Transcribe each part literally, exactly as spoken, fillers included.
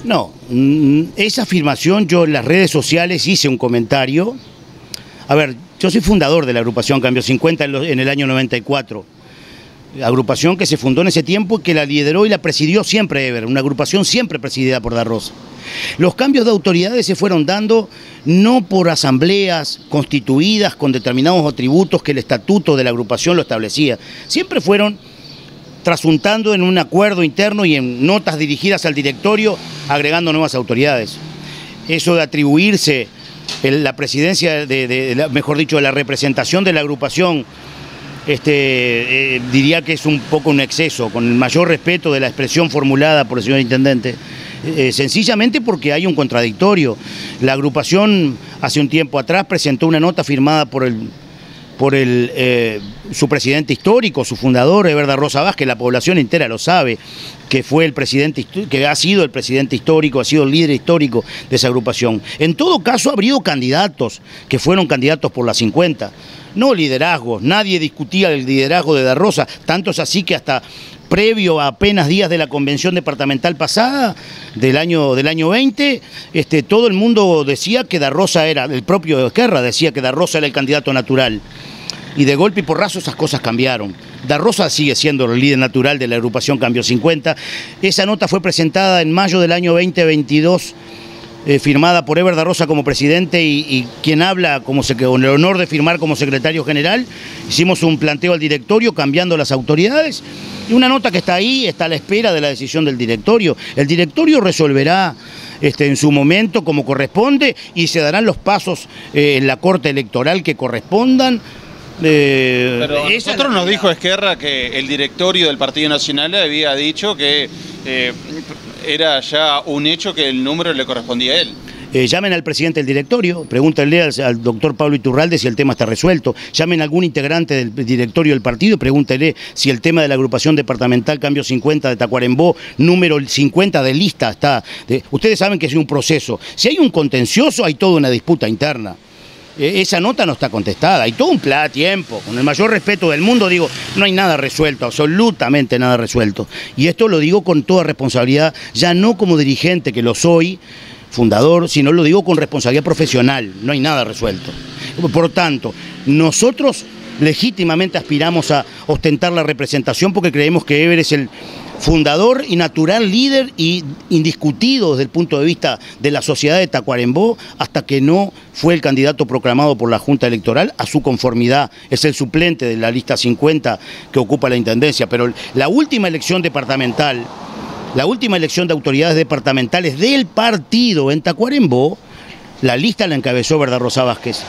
No, esa afirmación yo en las redes sociales hice un comentario. A ver, yo soy fundador de la agrupación Cambio cincuenta en el año noventa y cuatro. Agrupación que se fundó en ese tiempo y que la lideró y la presidió siempre Eber, una agrupación siempre presidida por Da Rosa. Los cambios de autoridades se fueron dando no por asambleas constituidas con determinados atributos que el estatuto de la agrupación lo establecía, siempre fueron trasuntando en un acuerdo interno y en notas dirigidas al directorio, agregando nuevas autoridades. Eso de atribuirse el, la presidencia, de, de, de, mejor dicho, la representación de la agrupación, este, eh, diría que es un poco un exceso, con el mayor respeto de la expresión formulada por el señor intendente, eh, sencillamente porque hay un contradictorio. La agrupación hace un tiempo atrás presentó una nota firmada por el por el, eh, su presidente histórico, su fundador, Eber Da Rosa Vázquez, la población entera lo sabe, que fue el presidente, que ha sido el presidente histórico, ha sido el líder histórico de esa agrupación. En todo caso ha habido candidatos que fueron candidatos por la cincuenta, no liderazgos, nadie discutía el liderazgo de Da Rosa, tanto es así que hasta previo a apenas días de la convención departamental pasada, del año, del año veinte, este, todo el mundo decía que Da Rosa era, el propio Esquerra decía que Da Rosa era el candidato natural. Y de golpe y porrazo esas cosas cambiaron. Da Rosa sigue siendo el líder natural de la agrupación Cambio cincuenta. Esa nota fue presentada en mayo del año veinte veintidós, eh, firmada por Eber Da Rosa como presidente y, y quien habla como se, con el honor de firmar como secretario general. Hicimos un planteo al directorio cambiando las autoridades y una nota que está ahí, está a la espera de la decisión del directorio. El directorio resolverá Este, en su momento como corresponde y se darán los pasos eh, en la corte electoral que correspondan. Eh, Pero a nosotros nos dijo Esquerra que el directorio del Partido Nacional había dicho que eh, era ya un hecho que el número le correspondía a él. Eh, llamen al presidente del directorio, pregúntenle al, al doctor Pablo Iturralde si el tema está resuelto, llamen a algún integrante del directorio del partido y pregúntenle si el tema de la agrupación departamental Cambio cincuenta de Tacuarembó, número cincuenta de lista, está. De, ustedes saben que es un proceso. Si hay un contencioso, hay toda una disputa interna. Eh, esa nota no está contestada, hay todo un plan a tiempo, con el mayor respeto del mundo digo, no hay nada resuelto, absolutamente nada resuelto. Y esto lo digo con toda responsabilidad, ya no como dirigente que lo soy, fundador, sino lo digo con responsabilidad profesional, no hay nada resuelto. Por tanto, nosotros legítimamente aspiramos a ostentar la representación porque creemos que Eber es el fundador y natural líder y indiscutido desde el punto de vista de la sociedad de Tacuarembó hasta que no fue el candidato proclamado por la Junta Electoral a su conformidad. Es el suplente de la lista cincuenta que ocupa la intendencia, pero la última elección departamental, la última elección de autoridades departamentales del partido en Tacuarembó, la lista la encabezó Eber Da Rosa Vázquez.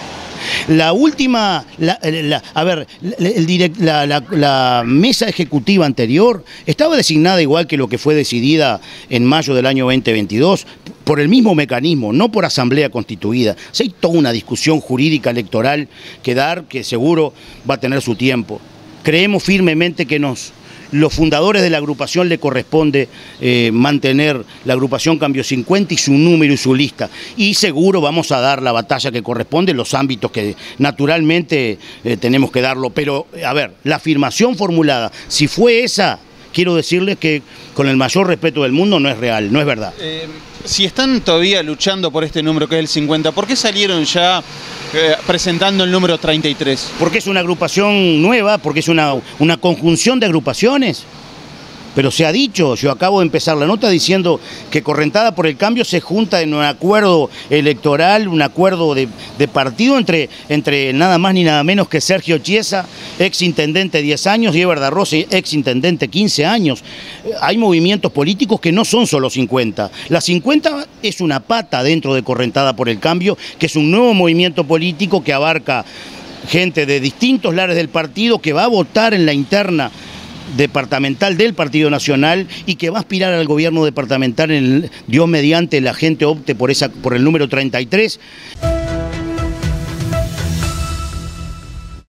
La última, la, la, a ver, el direct, la, la, la mesa ejecutiva anterior estaba designada igual que lo que fue decidida en mayo del año veinte veintidós, por el mismo mecanismo, no por asamblea constituida. O sea, hay toda una discusión jurídica electoral que dar, que seguro va a tener su tiempo. Creemos firmemente que nos... Los fundadores de la agrupación le corresponde eh, mantener la agrupación Cambio cincuenta y su número y su lista. Y seguro vamos a dar la batalla que corresponde en los ámbitos que naturalmente eh, tenemos que darlo. Pero, a ver, la afirmación formulada, si fue esa, quiero decirles que con el mayor respeto del mundo no es real, no es verdad. Eh, si están todavía luchando por este número que es el cincuenta, ¿por qué salieron ya eh, presentando el número treinta y tres? Porque es una agrupación nueva, porque es una, una conjunción de agrupaciones. Pero se ha dicho, yo acabo de empezar la nota diciendo que Correntada por el Cambio se junta en un acuerdo electoral, un acuerdo de, de partido entre, entre nada más ni nada menos que Sergio Chiesa, ex intendente diez años, y Eber Da Rosa, ex intendente quince años. Hay movimientos políticos que no son solo cincuenta. La cincuenta es una pata dentro de Correntada por el Cambio, que es un nuevo movimiento político que abarca gente de distintos lares del partido que va a votar en la interna departamental del Partido Nacional y que va a aspirar al gobierno departamental en el, Dios mediante la gente opte por, esa, por el número treinta y tres.